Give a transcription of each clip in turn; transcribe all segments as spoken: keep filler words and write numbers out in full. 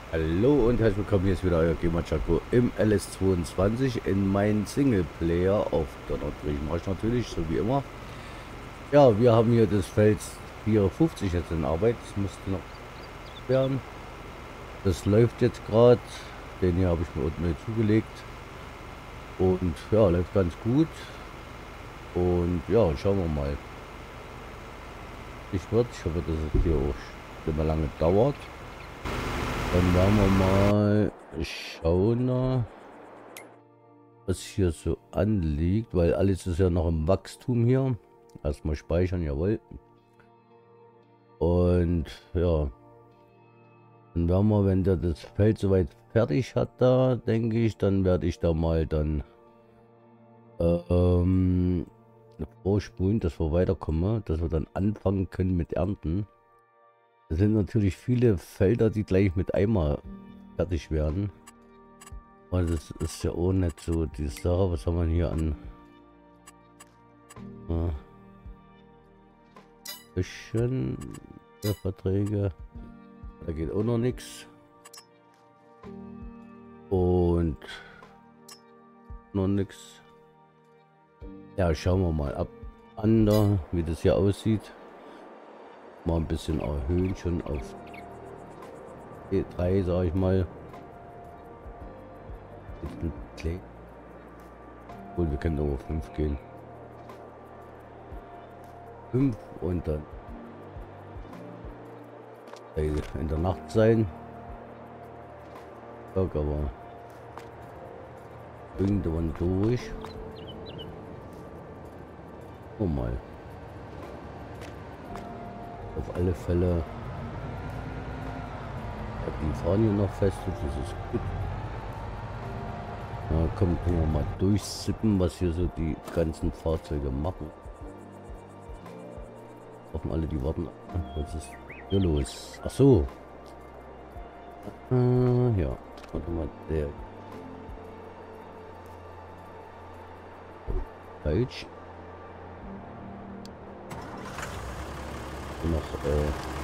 Hallo und herzlich willkommen, hier ist wieder euer Gamer Chaco im L S zweiundzwanzig in meinen Singleplayer auf der Nordgriechen natürlich, so wie immer. Ja, wir haben hier das Feld vierundfünfzig jetzt in Arbeit, das musste noch werden. Das läuft jetzt gerade, den hier habe ich mir unten mit zugelegt und ja, läuft ganz gut. Und ja, schauen wir mal. Ich wird, ich hoffe, dass es hier auch immer lange dauert. Dann werden wir mal schauen, was hier so anliegt, weil alles ist ja noch im Wachstum hier. Erstmal speichern, jawohl. Und ja, dann werden wir, wenn der das Feld soweit fertig hat, da denke ich, dann werde ich da mal dann ähm, vorspulen, dass wir weiterkommen, dass wir dann anfangen können mit Ernten. Es sind natürlich viele Felder, die gleich mit einmal fertig werden. Und das ist ja auch nicht so die Sache. Was haben wir hier an äh, bisschen der Verträge? Da geht auch noch nichts. Und noch nichts. Ja, schauen wir mal ab an, da, wie das hier aussieht. Mal ein bisschen erhöhen, schon auf E drei, sage ich mal. Obwohl, wir können nur auf fünf gehen. fünf und dann in der Nacht sein. Tag aber irgendwann durch. Oh mal. Auf alle Fälle. Ja, die fahren hier noch fest, das ist gut. Na komm, können wir mal durchsippen, was hier so die ganzen Fahrzeuge machen. Hoffen alle, die warten. Was ist hier los? Ach so. Äh, ja. Warte mal, der. Falsch. Noch, äh.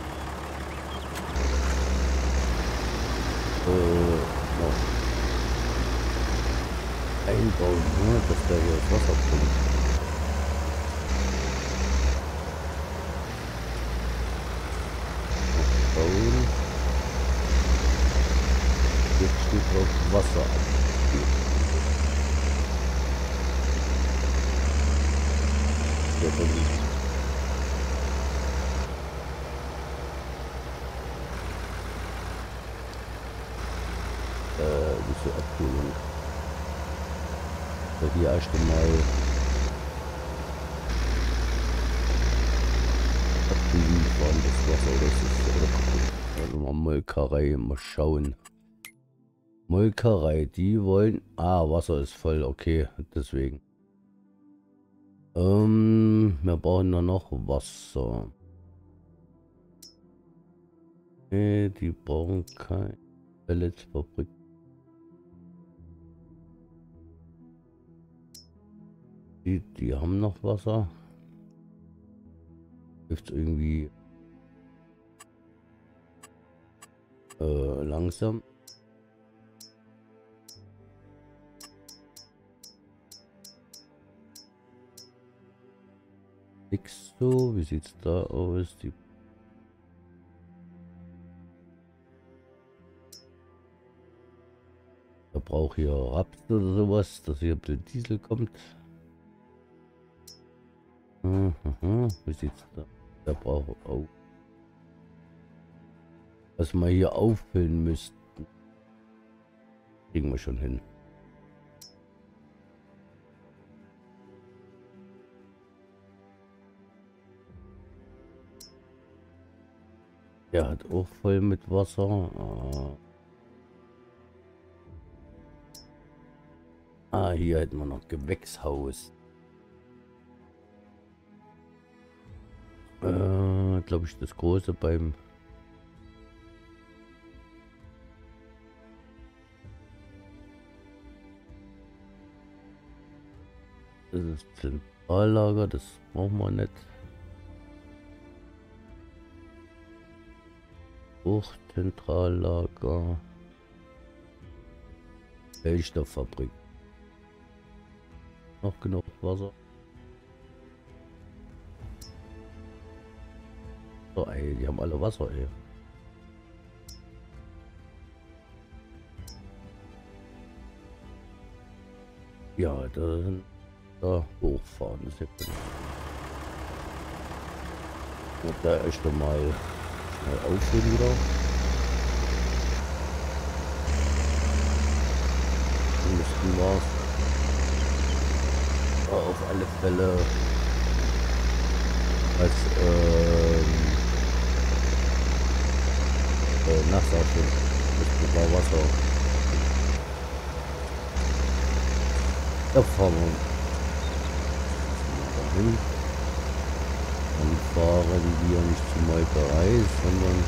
Äh, noch einbauen, ne? Dass da hier das Wasser kommt. Jetzt steht drauf Wasser abgeben. Ja, dann äh, diese Abkühlung. So, hier erst einmal abkühlen fahren das Wasser, oder ist es oder kaputt? Also mal Molkerei, mal schauen. Molkerei, die wollen... Ah, Wasser ist voll, okay, deswegen. Ähm, wir brauchen nur noch Wasser. Okay, die brauchen kein Pelletsfabrik. Die, die haben noch Wasser. Hilft irgendwie äh, langsam. Nix so, wie sieht's da aus? Die da braucht hier Raps oder sowas, dass hier der Diesel kommt. Mhm, wie sieht's da? Der braucht auch. Was wir hier auffüllen müssten, kriegen wir schon hin. Der hat auch voll mit Wasser. Ah, ah hier hätten wir noch Gewächshaus. Äh, glaube ich, das große beim das ist Zentrallager, das brauchen wir nicht. Hochzentrallager. Milchstofffabrik. Noch genug Wasser. So, ey, die haben alle Wasser, ey. Ja, dann da hochfahren ist ja gut. Und da erst mal schnell aufstehen wieder. Dann müssten wir auf alle Fälle als ähm, äh, Nachsachen mit Wasser. Da fahren wir dahin. Dann fahren wir nicht zum Molkerei, sondern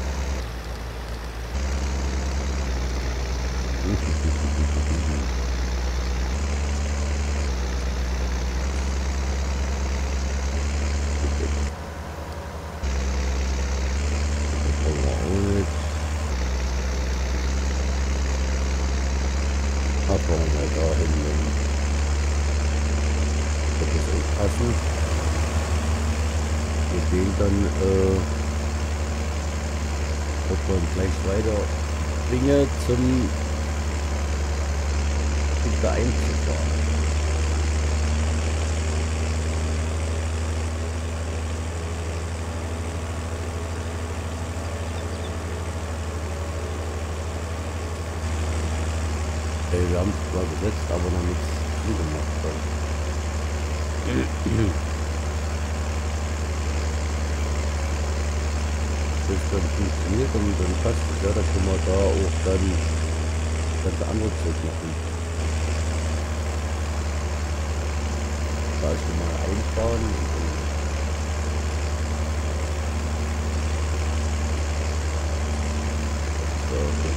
mit dem dann äh, wird man gleich weiter bringe zum da einzufahren. Hey, wir haben es zwar gesetzt, aber noch nichts gemacht. Das dann funktioniert und dann passt es ja, da können wir da auch dann ganz andere Zeug machen. Da ist schon mal einfahren und dann so, okay.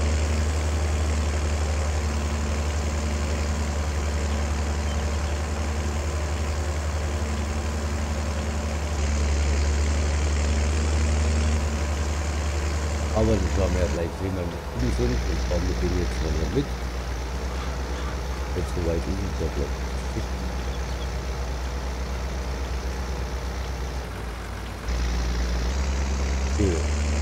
Aber das war mir gleich sehen, wenn wir sind. Ich fahre mit denen jetzt mal mit. Jetzt so weit ist es ja, glaube ich. Okay.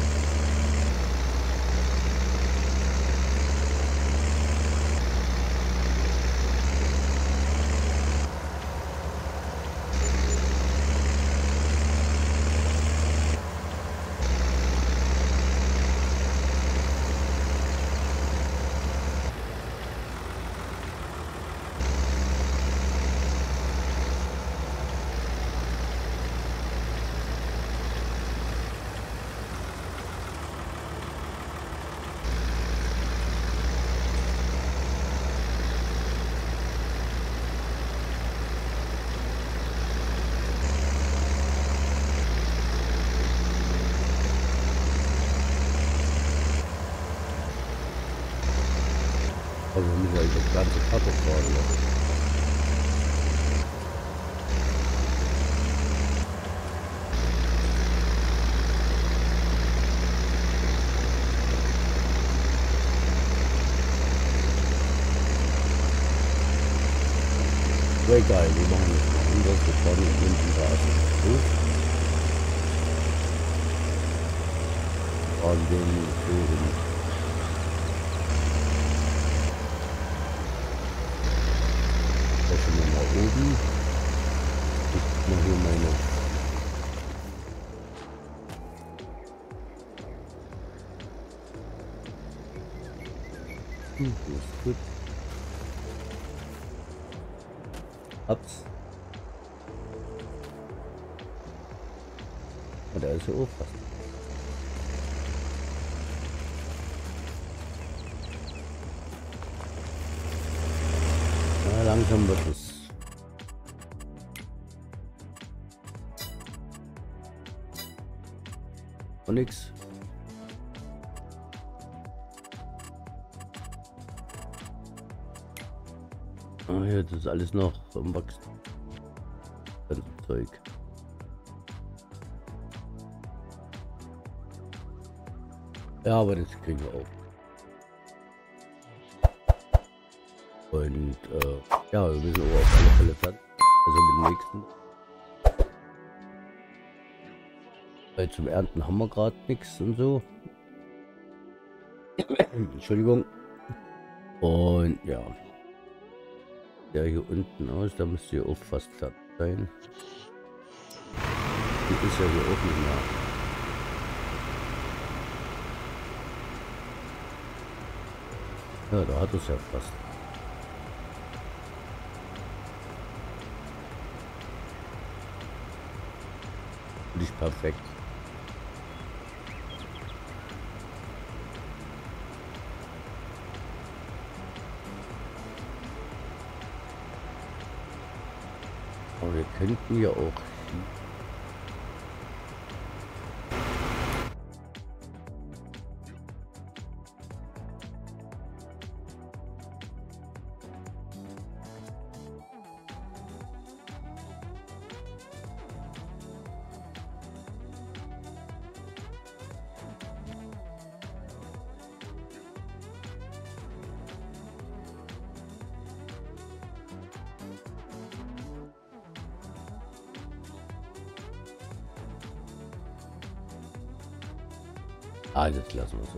Also wir müssen ja das ganze Karte fahren. Ja. Aber egal, wir machen das mal anders. Wir fahren mit München da hoch. Fahren den so hin. Mal oben. Ich mal hier meine hm, das ist gut. Ups. Und der ist ja auch fast. Na, langsam wird es. Nix. Ah, ja, das ist alles noch im Wachsen. Das Zeug. Ja, aber das kriegen wir auch. Und äh, ja, wir müssen aber auf alle Fälle fertig. Also mit dem nächsten. Weil zum Ernten haben wir gerade nichts und so. Entschuldigung. Und ja. Der hier unten aus, da müsste ja auch fast fertig sein. Die ist ja hier auch nicht mehr. Ja, da hat es ja fast. Nicht perfekt. Aber wir könnten ja auch. Ah, das lassen wir so.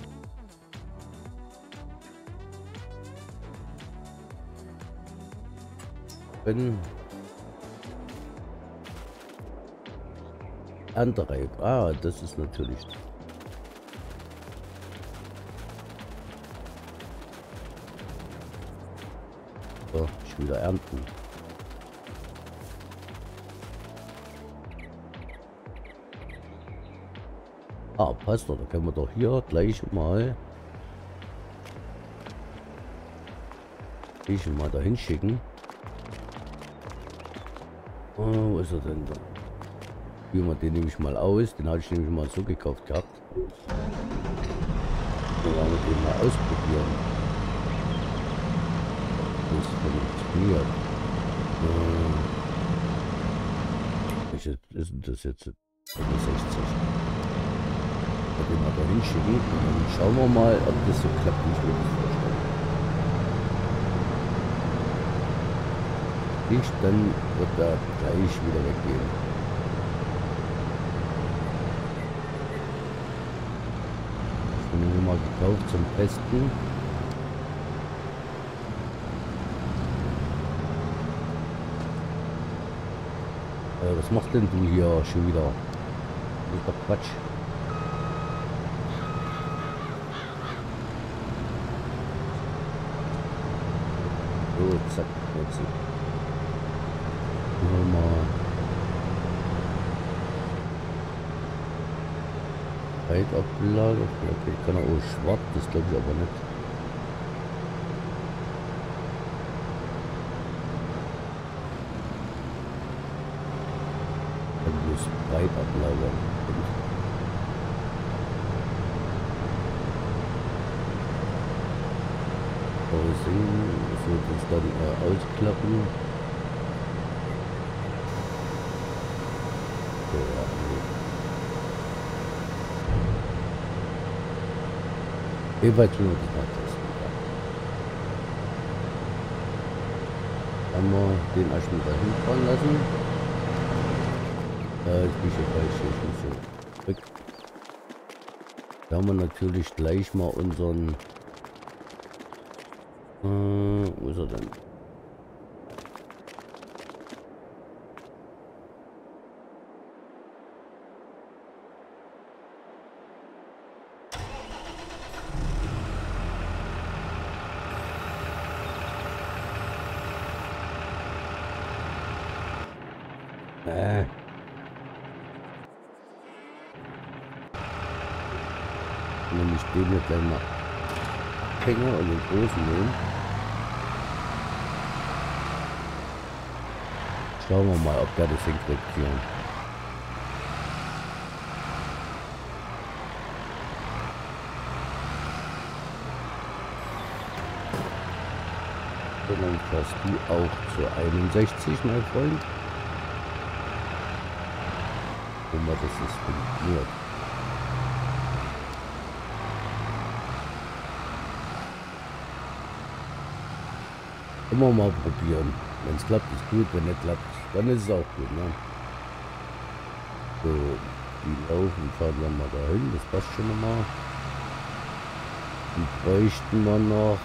Wenn andere, ah, das ist natürlich. So, ich wieder ernten. Ah, passt doch, da können wir doch hier gleich mal ich mal dahin schicken. Oh, wo ist er denn da? Probieren wir den nämlich mal aus. Den hatte ich nämlich mal so gekauft gehabt. Dann werden wir den mal ausprobieren. Das funktioniert. Äh, welches ist denn das jetzt? fünfundsechzig. Den mal dahin schicken und dann schauen wir mal, ob das so klappt, wie ich mir das vorstelle. Nicht, dann wird er gleich wieder weggehen. Das haben wir mal gekauft zum Testen. Äh, was machst denn du hier schon wieder? Das ist doch Quatsch. So, zack, jetzt. Mal Zeitablage, okay, kann er auch schwarz, das glaube ich aber nicht. Dann bloß Zeitablage. So, das dann äh, ausklappen. So, ja, nee. Jedenfalls will wir das mal testen. Ja. Haben wir den erstmal dahin fahren lassen. Äh, ich bin schon falsch, ich muss so zurück. Da haben wir natürlich gleich mal unseren Äh, wo ist er denn? Äh. Nämlich den hier gleich mal Abhänger und den großen nehmen. Schauen wir mal, ob der das hinkriegt hier. Und dann fährst du auch zu einundsechzig, mein Freund. Guck mal, dass das funktioniert. Immer mal probieren. Wenn es klappt, ist gut. Wenn nicht klappt, dann ist es auch gut. Ne? So, die laufen, fahren wir mal dahin. Das passt schon mal. Die bräuchten wir noch.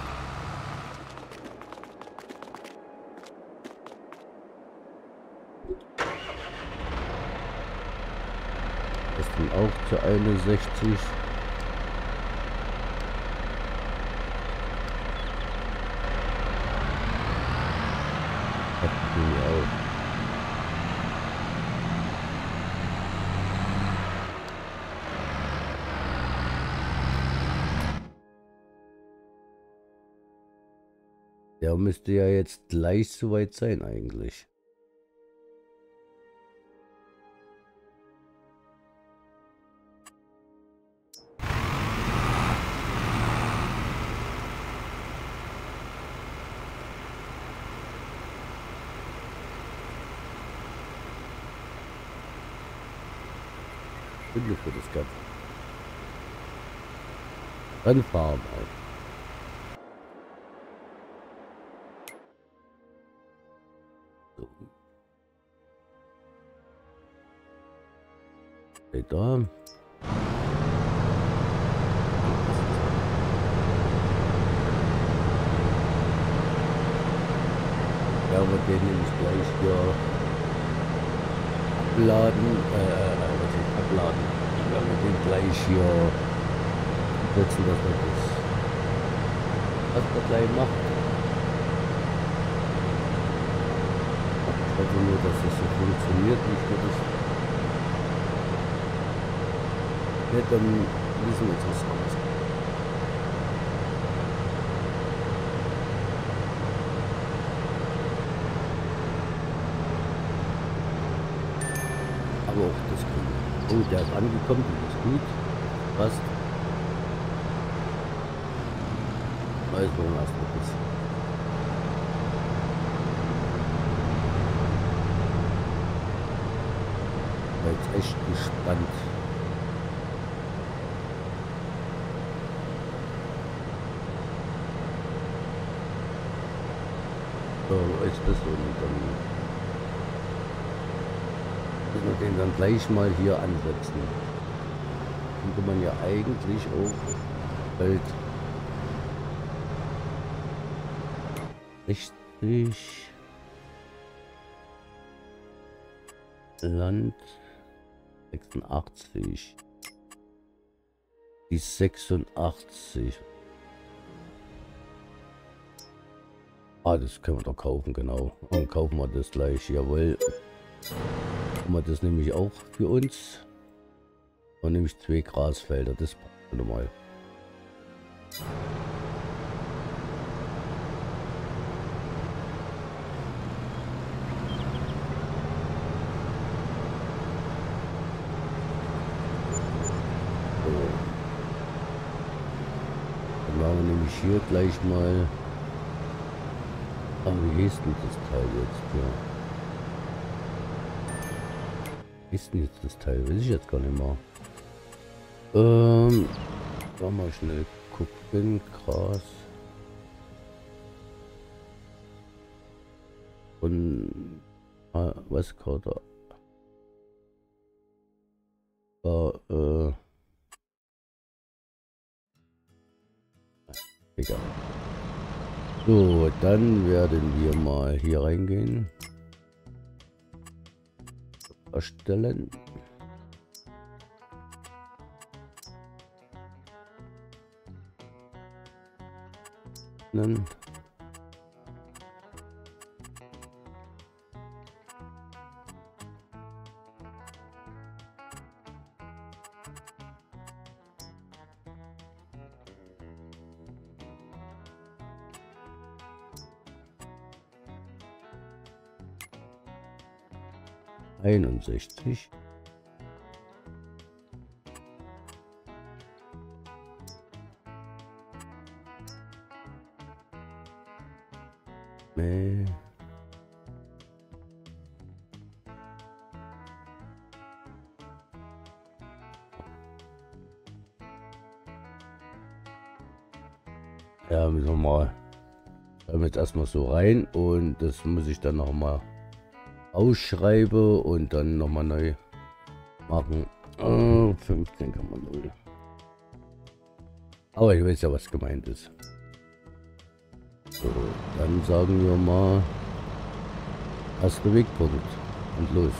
Das sind auch zu einundsechzig. Das tun wir auch. Der müsste ja jetzt gleich soweit sein eigentlich. Bin ich für das Ganze. Dann fahren wir. So. Okay, da. Ja, aber den nehme ich gleich hier abladen. Äh, was ist abladen? Ich werde den gleich hier setzen, dass wir das, was wir gleich macht. Ich hoffe nur, dass das so funktioniert. Nicht, dass das nicht, dann wissen wir jetzt was anderes. Aber auch das Grün. Oh, der ist angekommen, das ist gut. Passt. Weiß man was das ist. Bin jetzt echt gespannt. So, ist das so, und dann müssen wir den dann gleich mal hier ansetzen. Könnte man ja eigentlich auch halt richtig Land sechsundachtzig, die sechsundachtzig. Ah, das können wir doch kaufen, genau. Und kaufen wir das gleich, jawohl. Haben wir das nämlich auch für uns. Und nämlich zwei Grasfelder, das passt nochmal. So. Dann machen wir nämlich hier gleich mal. Ah, wie hieß denn das Teil jetzt? Ja. Wie ist denn jetzt das Teil? Weiß ich jetzt gar nicht mehr. Ähm, da mal schnell gucken. Gras. Und ah, was gerade? Ah, äh. Egal. So, dann werden wir mal hier reingehen. Erstellen. Dann einundsechzig. Nee. Ja, müssen wir mal Schreiben wir jetzt erstmal so rein und das muss ich dann noch mal ausschreiben und dann noch mal neu machen. Oh, fünfzehn Komma null. Aber ich weiß ja, was gemeint ist. So, dann sagen wir mal erster Wegpunkt und los.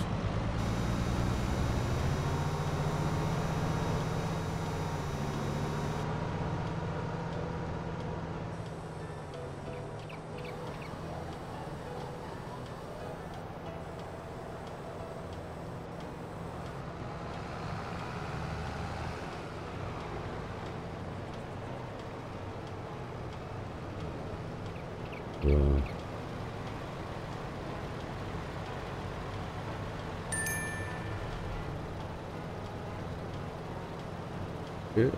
So. Okay.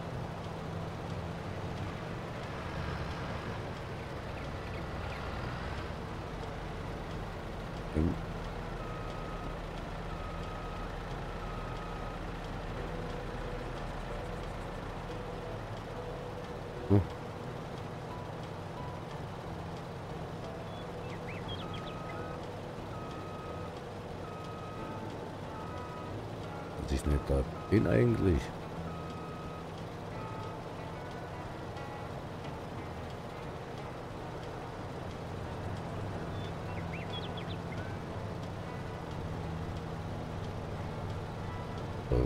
Hm. Hm. Was ist nicht da bin eigentlich? So.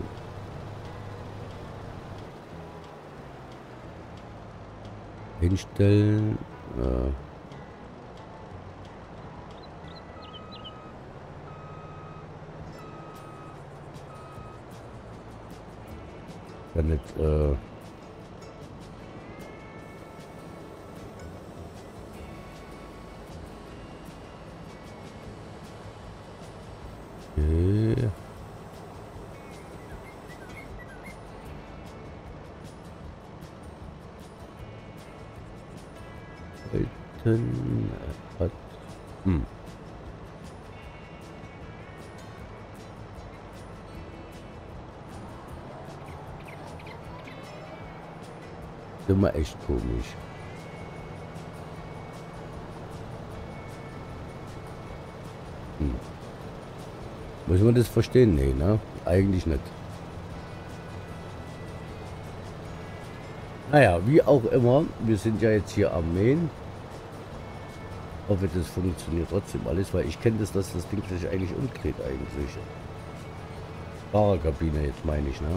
Hinstellen. Äh. Dann nicht, äh. Okay. Halten. Hat. Hm. Immer echt komisch. Hm. Muss man das verstehen? Nee, ne? Eigentlich nicht. Naja, wie auch immer, wir sind ja jetzt hier am Main. Hoffe, das funktioniert trotzdem alles, weil ich kenne das, dass das Ding sich eigentlich umdreht eigentlich. Fahrerkabine jetzt meine ich, ne?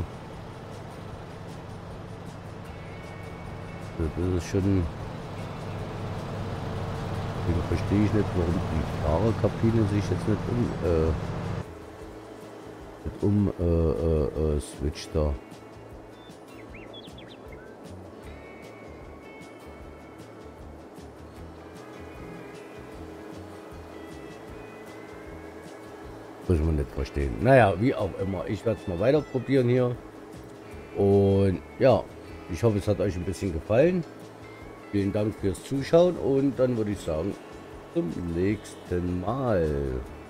Das ist schon... Deswegen verstehe ich nicht, warum die Fahrerkabine sich jetzt nicht um... Äh, nicht um... Äh, äh, äh, switcht da. Muss man nicht verstehen. Naja, wie auch immer. Ich werde es mal weiter probieren hier. Und ja, ich hoffe, es hat euch ein bisschen gefallen. Vielen Dank fürs Zuschauen und dann würde ich sagen, zum nächsten Mal.